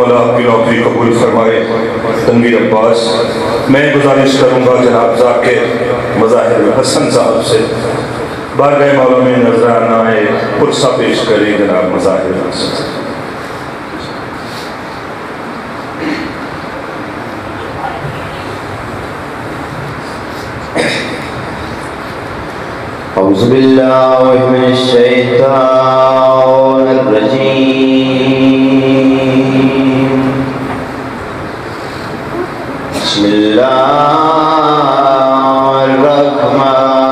مولا آپ کی نوکری قبول فرمائے۔ تنویر عباس، میں گزارش کروں گا جناب ذاکر مظاہر حسن صاحب سے بارگاہ مولا میں نذرانہ پرسہ پیش کریں جناب مظاہر حسن صاحب۔ اعوذ باللہ من الشیطان الرجیم، بسم اللہ الرحمن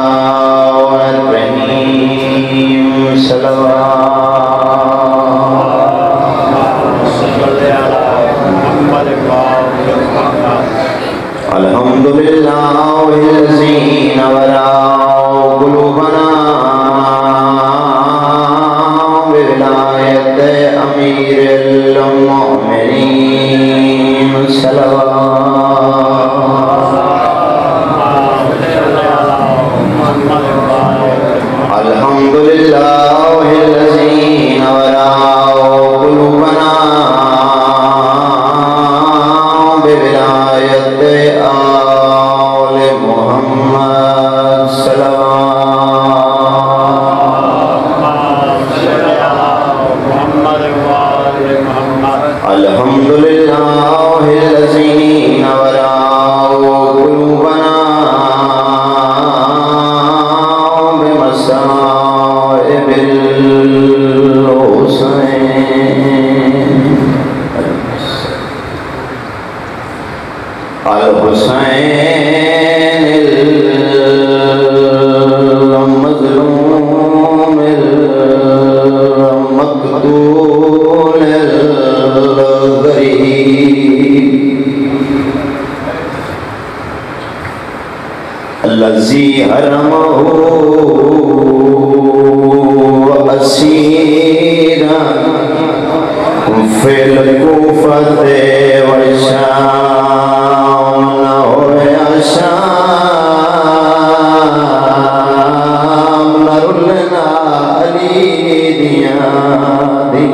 الرحیم، صلوات الحمدللہ الذی نورا قلوبنا بولایت امیر المؤمنین، صلوات الحمدللہ الذی نورا قلوبنا بولایت آل محمد، صلوات الحمدللہ الذی نورا قلوبنا بمصائب الحسین المظلوم المقتول الذي حرمه أسيرا في الكوفة والشام، يا شام نرلنا علي ديادي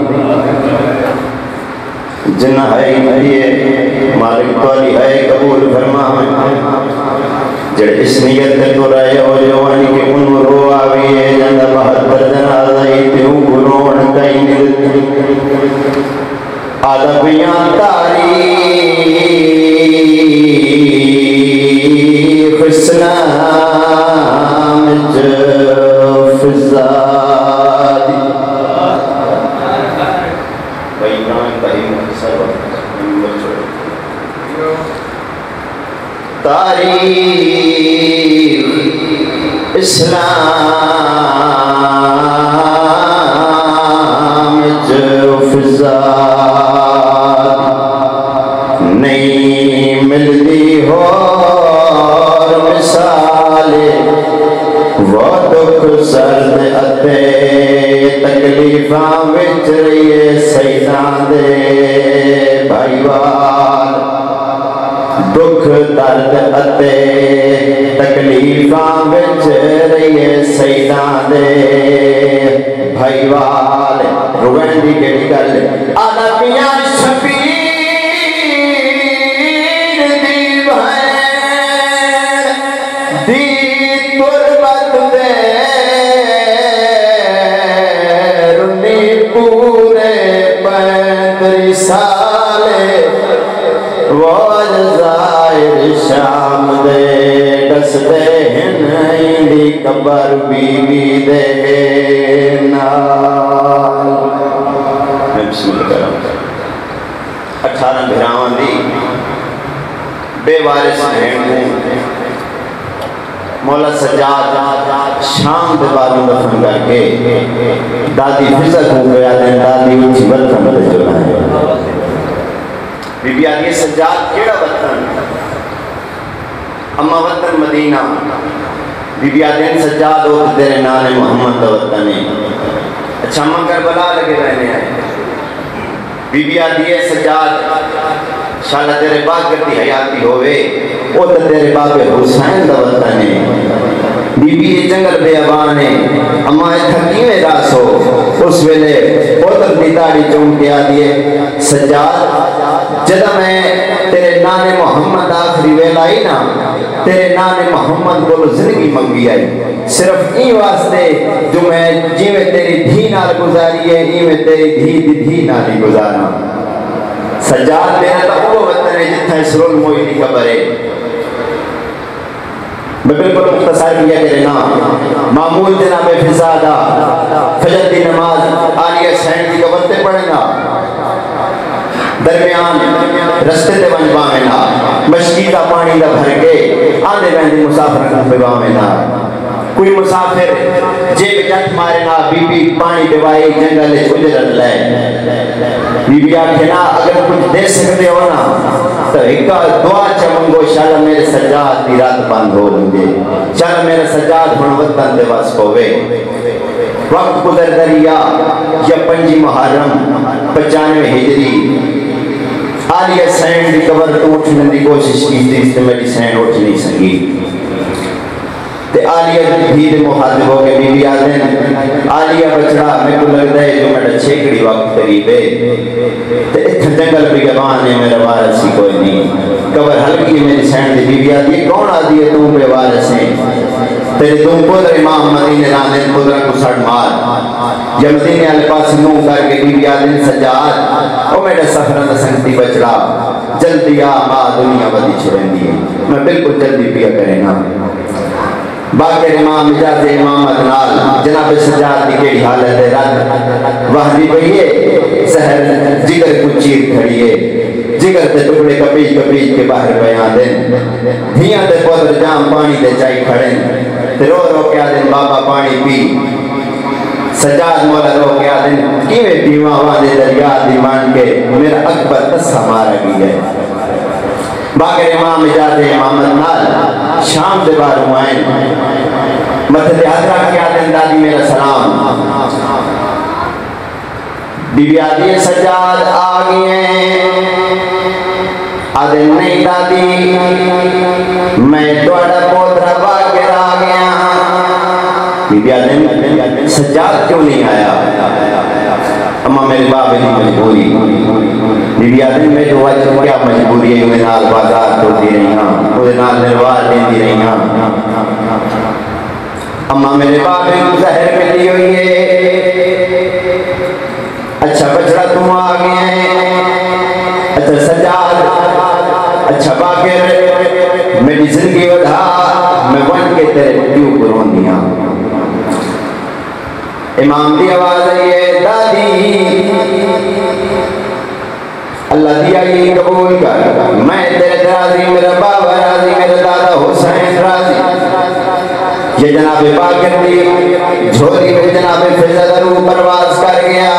جنہائی مریے مالک والی ہے قبول فرما، جڑ اس نیت تو رہے ہو جوانی کے انو رو آوی ہے جندہ بہتر جنازہ تیوں گنون کئی ملتی آدھبیاں تاریخ اسلام جفزادی تاریخ اسلام جفزاد نہیں ملتی ہو مثال وہ دکھ سرد اتے تکلیفاں وچ رہیے سیداں دے بھائی وال، دکھ درد اتے تکلیفاں وچ رہیے سیداں دے بھائی وال، روین دی کیڑی گل آدھا پیاں شبیر دی بھین دی تربت دے رنی پورے 35 سالے وہ جزائر شام دے دس دے ہنائیں دی قبر بی بی دے نال۔ میں بسم اللہ کرام 18 بھراوان دی بے وارث بہن کو مولا سجاد شام دے باروں دفن کر کے دادی فضل ہو گیا دیں دادی اچھی وطن دے جڑا ہے۔ بی بی آدھی سجاد کیڑا وطن؟ اما وطن مدینہ۔ بی بی آدھی سجاد ہو تیرے نان محمد دا وطن ہے۔ اچھا اما کربلا لگے رہنے آئے۔ بی بی آدھی سجاد شالا تیرے باغ کرتی حیاتی ہوئے وہ تو تیرے باغ حسین دا وطن ہے۔ بی بی جنگل بیابان ہے اما تھکی میں راسو اس ویلے پوتر دی داڑھی چون کے آدھیے سجاد جدہ میں تیرے نان محمد آخری ویلائی نا تیرے نان محمد کو زندگی منگی آئی صرف این واسطے جو میں جی میں تیری دھی نال گزاری ہے این میں تیری دھی نالی گزارا سجاد میرا تو وہ وطن ہے جتنا اسرول موئی دی خبر ہے میں بالکل مختصر کیا کرے نا معمول جناب فضادہ فجر دی نماز آلیہ سین کی قبرتے پڑھنا درمیان رستے تے ونجبا میں نا مشکی کا پانی دا بھر کے آدھے بہن مسافر کا پیوا میں نا کوئی مسافر جیب جت مارے نا بی بی پانی دیوائی جنگل اجرت لائے بی بی آکھے نا اگر کچھ دے سکتے ہو نا تو ایک دعا چمنگو شالا میرے سجاد دی رات بند ہو لنگے شالا میرے سجاد ہن وطن دے واس پوے وقت گزر دریا یا 5 محرم 95 ہجری آلیہ سین دی قبر اٹھنے دی کوشش کی تھی اس نے میری سین اٹھ نہیں سکی تے آلیہ دید محاذب ہو کے بی بی آدھیں آلیہ بچڑا میں کو لگتا ہے جو میرا چھیکڑی وقت قریب ہے تے اتھا جنگل بھی گبان ہے میرا وارثی کوئی نہیں قبر ہلکی ہے میری سین دی بی بی آدھی کون آدھی ہے تم پہ وارث ہیں تیرے تم پودر امام مدینے رانے پودر کو سڑ مار یا مدینے آلے پاس نو کر کے بی بی آدھیں سجاد او میرا سفرہ سنگتی بچڑا جلدی آ ماں دنیا بدی چھوڑیں دی میں بالکل جلدی پیا کریں نا باقر امام اجازت امام ادنال جناب سجاد کی کیڑی حالت ہے رات وحدی بھئیے سہر جگر کو چیر کھڑی ہے جگر تے ٹکڑے کپیج کپیج کے باہر بیان دیں دھیاں تے پودر جام پانی دے چائی کھڑیں تے رو رو کے آدھیں بابا پانی پی سجاد مولا رو کے آدھیں کیویں پیواں وانے دریا دیوان کے میرا اکبر تسا مارا کی ہے باقر امام اجازت امام ادنال شام دے بار ہوئیں مدد حضرہ کیا دیں دادی میرا سلام بی بی آدھی سجاد آگئے آدھے نہیں دادی میں دوڑا پوترہ باقر آگیا بی بی آدھے سجاد کیوں نہیں آیا اما میرے بابے کی مجبوری بی بی آدھے میں جو وجہ کیا مجبوری ہے انہیں نال بازار تو دی رہی ہاں انہیں نال نروار دیں دی رہی ہاں اما میرے بابے کو زہر ملی ہوئی ہے اچھا بچڑا تم آگئے ہیں اچھا سجاد اچھا باقر میری زندگی ودھا میں بن کے تیرے کیوں قرون دیا امام دی آواز ہے دادی اللہ دیا یہ قبول کر میں تیرے راضی میرا بابا راضی میرا دادا حسین راضی یہ جناب باقر دی جھولی میں جناب فضل رو پرواز کر گیا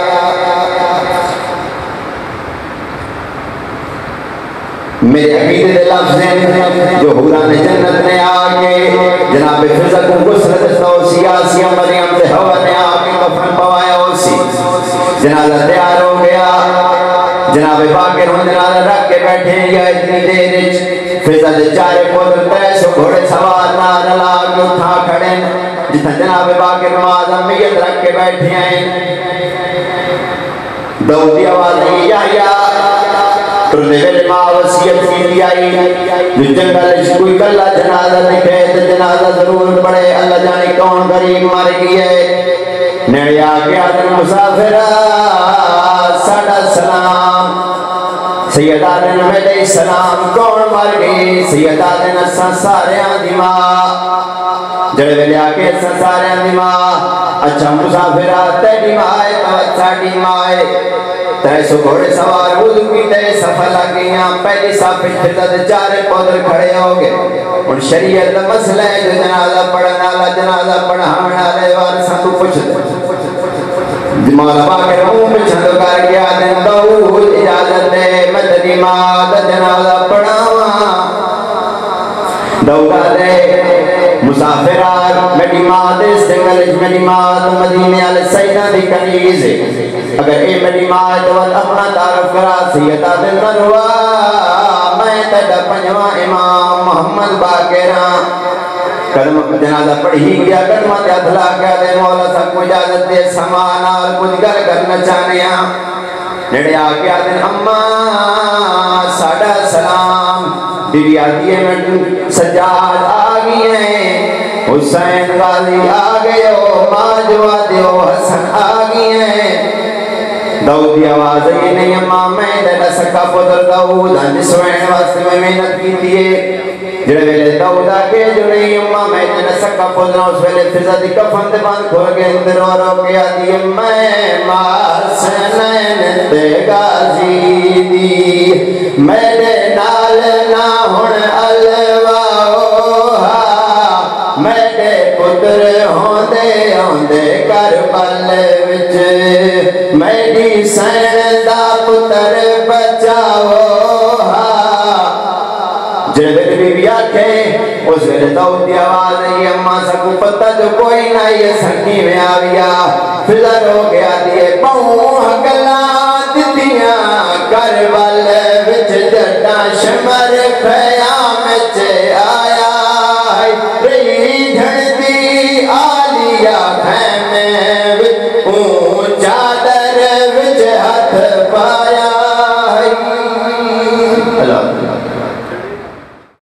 میرے عقیدے دے لفظ ہیں جو حوران جنت نے آگے جناب فضل کو گسرت سیاسی مریم سے ہوا نے آگے کفن پوایا اسی جنازہ تیار ہو گیا جناب باقر ہوں جنازہ رکھ کے بیٹھے ہیں یا اتنی دیر فضل چارے پودر 300 گھوڑے سوار نار لاغ اٹھا کھڑے جتنا جناب باقر نماز امیت رکھ کے بیٹھے ہیں دعوتی آواز ہے یا ترنے میرے ماں وسیعت کی دیائی جو جنگل کوئی کلہ جنازہ نکھے تو جنازہ ضرور پڑے اللہ جانے کون غریب مار گئی ہے نیڑے آگے آدھن مسافرہ ساڑھا سلام سید آدھن میرے سلام کون مار گئی سید آدھن اساں سارے آدھی ماں جڑے ویلے آگے اساں سارے آدھی ماں اچھا مسافرہ تیڑی مائے ساڑھی مائے 300 گھوڑے سوار وضو کی تے سفر لگیاں پہلی صافی فضل چارے پودر کھڑے ہو گئے ان شریعت مسئلہ ہے جو جنازہ پڑھنا لا جنازہ پڑھانا لے وارثاں تو پوچھ دے مولا باقر منہ میں چھندو کر گیا دن دو اجازت دے میں تیری ماں دا جنازہ پڑھاواں دوگا دے مسافرات میری ماں دے سنگلج میری ماں مدینے والے سیدہ دی کنیز اگر اے میری ماں تو اپنا تعارف کرا سیدہ دن منوا میں تیرا 5واں امام محمد باقر قدم جنازہ پڑھی گیا قدمہ تے ہاتھ لا کے دے مولا سب کو اجازت دے سما نال کچھ گل کرنا چاہنے ہاں نیڑے آ کے آدھے اماں ساڑا سلام بی بی آدھی ہے سجاد آ گئی ہیں حسین غازی آ گئے ہو ماجوا دیو حسن آ گئی ہیں داؤد کی آواز یہ نہیں اماں میں دے سکا پتر داؤد جس وین واسطے میں محنت کی دیئے جڑے ویلے داؤد آگے جو نہیں اماں میں دے سکا پتر اس ویلے فضا دی کفن دے بند کھول کے اندر رو کے آدھی میں مار سنین تے غازی دی میرے نال نہ ہن الواؤہا میرے پتر ہوندے ہوندے کربل وچ میری سین دا پتر بچاؤ جڑے بی بی آکھے اس ویلے داؤد دی آواز ہے یہ اماں سکو پتہ جو کوئی نہ یہ سنگی میں آویا فضر ہو گیا دیئے پاؤں گلاں دتیاں کربل وچ جٹا شمر خیام چے